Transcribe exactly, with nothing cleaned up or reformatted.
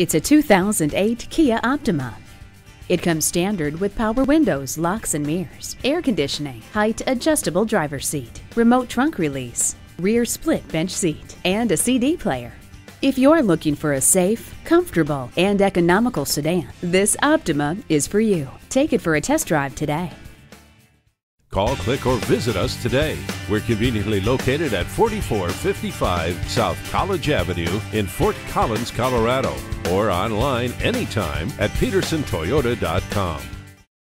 It's a two thousand eight Kia Optima. It comes standard with power windows, locks and mirrors, air conditioning, height adjustable driver's seat, remote trunk release, rear split bench seat, and a C D player. If you're looking for a safe, comfortable, and economical sedan, this Optima is for you. Take it for a test drive today. Call, click, or visit us today. We're conveniently located at forty-four fifty-five South College Avenue in Fort Collins, Colorado, or online anytime at pedersen toyota dot com.